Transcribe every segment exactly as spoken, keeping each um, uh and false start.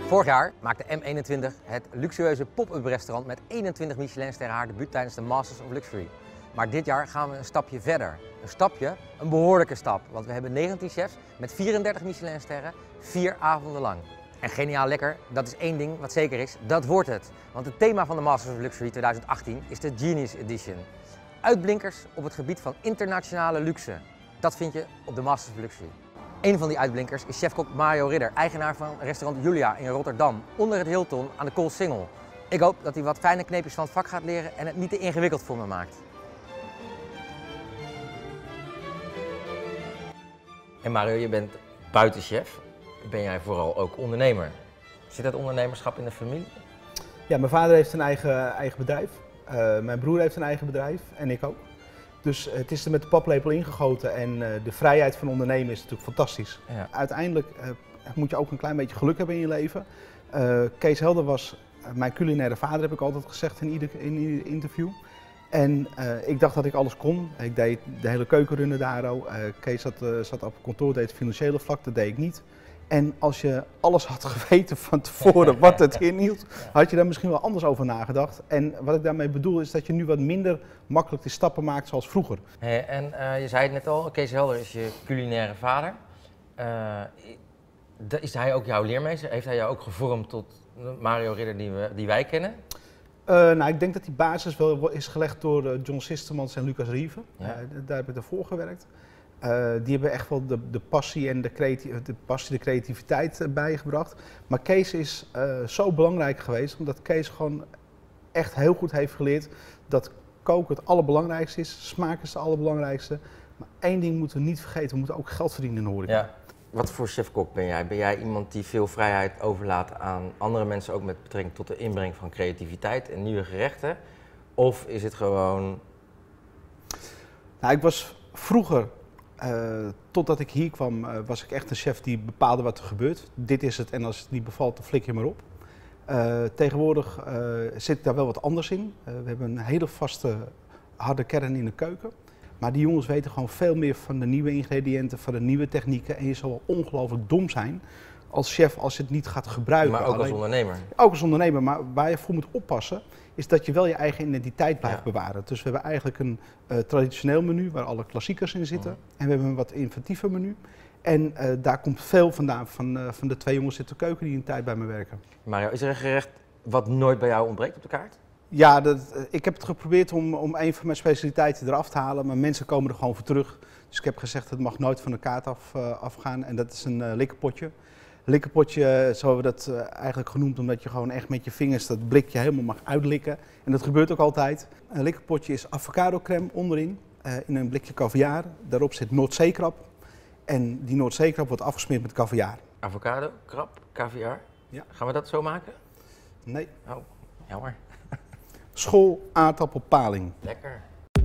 Vorig jaar maakte M eenentwintig het luxueuze pop-up restaurant met eenentwintig Michelinsterren haar debuut tijdens de Masters of Luxury. Maar dit jaar gaan we een stapje verder. Een stapje, een behoorlijke stap, want we hebben negentien chefs met vierendertig Michelinsterren, vier avonden lang. En geniaal lekker, dat is één ding wat zeker is, dat wordt het. Want het thema van de Masters of Luxury twintig achttien is de Genius Edition. Uitblinkers op het gebied van internationale luxe. Dat vind je op de Masters of Luxury. Een van die uitblinkers is chefkok Mario Ridder, eigenaar van restaurant Julia in Rotterdam, onder het Hilton aan de Koolsingel. Ik hoop dat hij wat fijne kneepjes van het vak gaat leren en het niet te ingewikkeld voor me maakt. En Mario, je bent buitenchef. Ben jij vooral ook ondernemer? Zit dat ondernemerschap in de familie? Ja, mijn vader heeft een eigen, eigen bedrijf. Uh, mijn broer heeft een eigen bedrijf en ik ook. Dus uh, het is er met de paplepel ingegoten en uh, de vrijheid van ondernemen is natuurlijk fantastisch. Ja. Uiteindelijk uh, moet je ook een klein beetje geluk hebben in je leven. Uh, Kees Helder was uh, mijn culinaire vader, heb ik altijd gezegd in ieder, in ieder interview. En uh, ik dacht dat ik alles kon. Ik deed de hele keukenrunnen daar ook. Uh, Kees zat, uh, zat op kantoor, deed het financiële vlak, dat deed ik niet. En als je alles had geweten van tevoren wat het inhield, had je daar misschien wel anders over nagedacht. En wat ik daarmee bedoel is dat je nu wat minder makkelijk de stappen maakt zoals vroeger. Hey, en uh, je zei het net al, Kees Helder is je culinaire vader. Uh, is hij ook jouw leermeester? Heeft hij jou ook gevormd tot Mario Ridder die, we, die wij kennen? Uh, nou, ik denk dat die basis wel is gelegd door uh, John Sistermans en Lucas Rieve. Ja. Uh, daar heb ik ervoor gewerkt. Uh, die hebben echt wel de, de, passie en de, creatie, de, passie, de creativiteit uh, bijgebracht. Maar Kees is uh, zo belangrijk geweest, omdat Kees gewoon echt heel goed heeft geleerd dat koken het allerbelangrijkste is. Smaak is het allerbelangrijkste. Maar één ding moeten we niet vergeten, we moeten ook geld verdienen in de horeca. Ja. Wat voor chefkok ben jij? Ben jij iemand die veel vrijheid overlaat aan andere mensen, ook met betrekking tot de inbreng van creativiteit en nieuwe gerechten? Of is het gewoon... Nou, ik was vroeger... Uh, totdat ik hier kwam, uh, was ik echt een chef die bepaalde wat er gebeurt. Dit is het en als het niet bevalt, dan flik je maar op. Uh, tegenwoordig uh, zit daar wel wat anders in. Uh, we hebben een hele vaste, harde kern in de keuken. Maar die jongens weten gewoon veel meer van de nieuwe ingrediënten, van de nieuwe technieken. En je zal wel ongelooflijk dom zijn als chef als je het niet gaat gebruiken. Maar ook Alleen, als ondernemer? Ook als ondernemer, maar waar je voor moet oppassen is dat je wel je eigen identiteit blijft ja. bewaren. Dus we hebben eigenlijk een uh, traditioneel menu waar alle klassiekers in zitten. Mm. En we hebben een wat inventiever menu. En uh, daar komt veel vandaan van, uh, van de twee jongens in de keuken die een tijd bij me werken. Mario, is er een gerecht wat nooit bij jou ontbreekt op de kaart? Ja, dat, uh, ik heb het geprobeerd om, om een van mijn specialiteiten eraf te halen, maar mensen komen er gewoon voor terug. Dus ik heb gezegd, het mag nooit van de kaart af, uh, afgaan en dat is een uh, likkerpotje. Likkerpotje, zo hebben we dat uh, eigenlijk genoemd, omdat je gewoon echt met je vingers dat blikje helemaal mag uitlikken. En dat gebeurt ook altijd. Een likkerpotje is avocado crème onderin, uh, in een blikje caviar. Daarop zit Noordzeekrab. En die Noordzeekrab wordt afgesmeerd met caviar. Avocado, krab, caviar? Ja. Gaan we dat zo maken? Nee. Oh, jammer. School aardappelpaling. Lekker.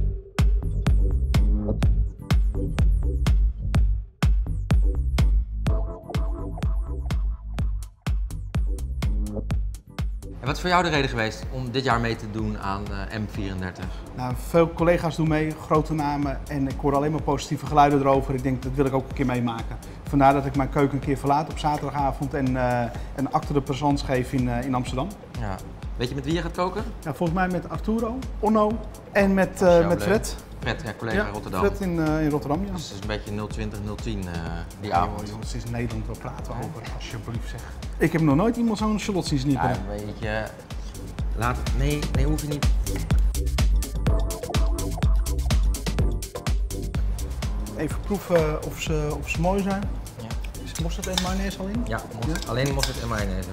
En wat is voor jou de reden geweest om dit jaar mee te doen aan uh, M vierendertig? Nou, veel collega's doen mee, grote namen en ik hoor alleen maar positieve geluiden erover. Ik denk, dat wil ik ook een keer meemaken. Vandaar dat ik mijn keuken een keer verlaat op zaterdagavond en uh, een acte de présence geef in, uh, in Amsterdam. Ja. Weet je met wie je gaat koken? Ja, volgens mij met Arturo, Onno en met, uh, met Fred. Fred, ja, collega ja, Rotterdam. Fred in, uh, in Rotterdam, ja. Dus het is een beetje nul twintig, nul tien uh, die ja, avond. Jongens, het is in Nederland, waar praten we over, alsjeblieft zeg. Ik heb nog nooit iemand zo'n shallot zien snippen. Ja, weet je, laat, nee, nee, hoef je niet. Even proeven of ze, of ze mooi zijn. Ja. Is mosterd en mayonaise al in? Ja, mosterd, ja. Alleen mosterd en mayonaise.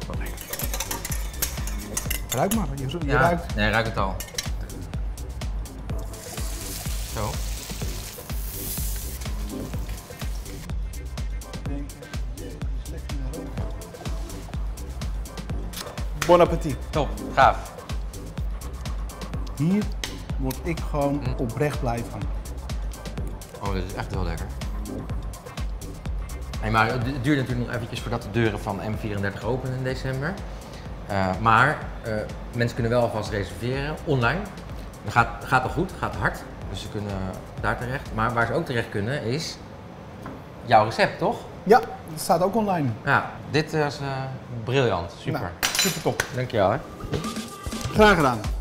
Ruik maar, je, je ja, ruikt. Nee, ruik het al. Zo. Bon appétit. Top, gaaf. Hier word ik gewoon mm. oprecht blij van. Oh, dit is echt heel lekker. Hey, maar het duurt natuurlijk nog eventjes voordat de deuren van M vierendertig openen in december. Uh, maar uh, mensen kunnen wel alvast reserveren, online. Dat gaat, gaat al goed, gaat hard, dus ze kunnen daar terecht. Maar waar ze ook terecht kunnen is jouw recept, toch? Ja, dat staat ook online. Ja, dit is uh, briljant. Super. Nou, super top. Dankjewel. Hè. Graag gedaan.